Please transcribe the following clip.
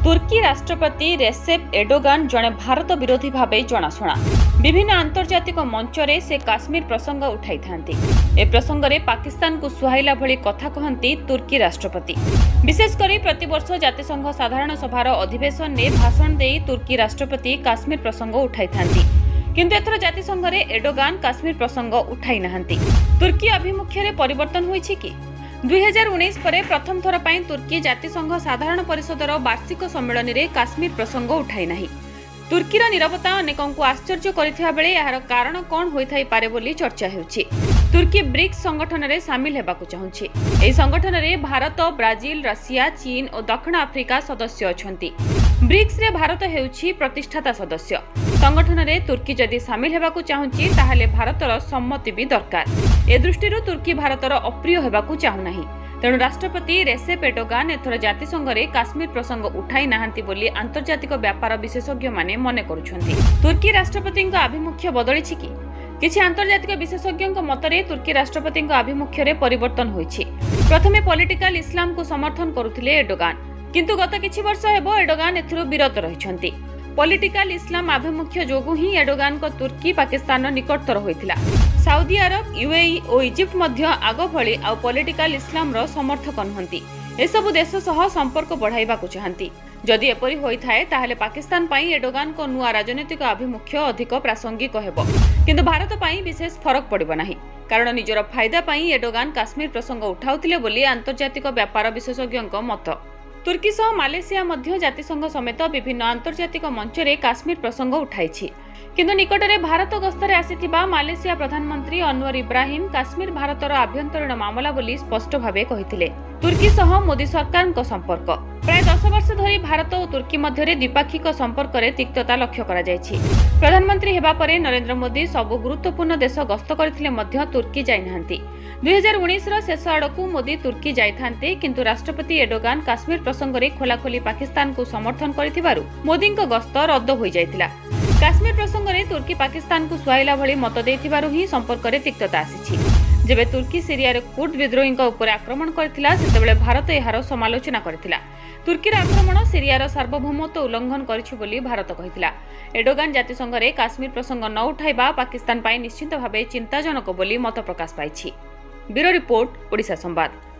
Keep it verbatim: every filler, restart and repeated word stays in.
तुर्की राष्ट्रपति Recep Erdogan जड़े भारत विरोधी भाव जनाशुना विभिन्न आंतर्जातिक मंच रे से काश्मीर प्रसंग उठाई थांती। ए प्रसंग रे पाकिस्तान को सुहाइला भली कथा कहती तुर्की राष्ट्रपति। विशेषकर प्रतिवर्ष जातिसंघ साधारण सभार अधिवेशन में भाषण दे तुर्की राष्ट्रपति काश्मीर प्रसंग उठाई थांती। किंतु एथर जातिसंघ रे एर्डोगान काश्मीर प्रसंग उठाई नाहंती। तुर्की आभिमुख्य रे परिवर्तन होईछि कि दुई हजार उन्नीस पर प्रथम थर पर तुर्की जातिसंघ साधारण परिषदर वार्षिक सम्मेलन में काश्मीर प्रसंग उठाई नाही। तुर्कीर नीरवता अनेकों को आश्चर्य करथिबा बेले यार कारण कौन होइथाई पारे बोली चर्चा हेउछि। तुर्की ब्रिक्स संगठन रे शामिल हेबाकू चाहुछि। एही संगठन रे भारत, ब्राजिल, रशिया, चीन और दक्षिण आफ्रिका सदस्य अछंती। ब्रिक्स रे भारत हेउछि प्रतिष्ठाता सदस्य। संगठन रे तुर्की जदि शामिल हेबाकू चाहुछि ताहाले भारतर सम्मति भी दरकार। ए दृष्टिरु तुर्की भारतर अप्रिय हेबाकू चाहू नाही। तेणु राष्ट्रपति रेसेप एर्डोगान एथर जातिसंघ रे काश्मीर प्रसंग उठाई नाहंती बोली आंतर्जातिक व्यापार विशेषज्ञ माने मने करुछंती। तुर्की राष्ट्रपति आभिमुख्य बदलिछि कि किछि आंतर्जातिक विशेषज्ञ मतरे तुर्की राष्ट्रपति आभिमुख्य रे परिवर्तन होईछि। प्रथमे पॉलिटिकल इस्लाम को समर्थन करुथिले एर्डोगान, किंतु गत किछि वर्ष हेबो एर्डोगान एथुरु विरत रहिछंती। पॉलिटिकल इस्लाम आभिमुख्य जोगु ही एर्डोगान को तुर्की पाकिस्तान निकटतर होइथिला। साउदी अरब, यूएई और इजिप्ट मध्य आग भली आ पॉलिटिकल इस्लाम रो समर्थक नहंती। ए सब देश सह संपर्क बढ़ाइबा को चाहंती। जदि एपरि होइथाय ताहाले पाकिस्तान पई एर्डोगान को नुआ राजनीतिक आभिमुख्य अधिक प्रासंगिक हेबो, किंतु भारत पई विशेष फरक पड़िबो नाही। कारण निजर फायदा पई एर्डोगान काश्मीर प्रसंग उठाउथिले बोली आंतर्जातिक व्यापार विशेषज्ञ मत। तुर्की सह मालेशिया मध्य जातिसंघ समेत विभिन्न आंतर्जातिक मंच रे काश्मीर प्रसंग उठाइछि। किंतु निकटरे भारत गस्तरे आसिथिबा मालेशिया प्रधानमंत्री अनवर इब्राहिम काश्मीर भारतर आभ्यंतरीण मामला बोली स्पष्ट भावे कहिथिले। तुर्की सह मोदी सरकार को संपर्क प्राय दस वर्ष धरी भारत और तुर्की मध्य द्विपाक्षिक संपर्क में तिक्तता लक्ष्य करा जायछि। प्रधानमंत्री हेबा परे नरेंद्र मोदी सबु गुरुत्वपूर्ण देश गस्त करथिले मध्य तुर्की जाय नाहंती। दुई हजार उन्नीस शेष आड़कू मोदी तुर्की जाइथांते, किंतु राष्ट्रपति एर्डोगान काश्मीर प्रसंग में खोलाखोली पाकिस्तान को समर्थन करिथिबारु मोदी गस्त रद्द होई जायतिला। काश्मीर प्रसंग में तुर्की पाकिस्तान को सुहाइला भली मत देथिबारु ही संपर्क में तिक्तता आसीछि। जेबे तुर्की सीरिया रे कुर्द विद्रोही उपर आक्रमण करथिला सेतेबेले भारत एहार समालोचना करथिला। तुर्कीर आक्रमण सीरियार सार्वभौमत्व उल्लंघन करिछि बोली भारत कहिथिला। एर्डोगान जातिसंघ रे काश्मीर प्रसंग न उठाइबा पाकिस्तान पाई निश्चित भावे चिंताजनक बोली मत प्रकाश पाइछि। ब्यूरो रिपोर्ट, ओडिशा संवाद।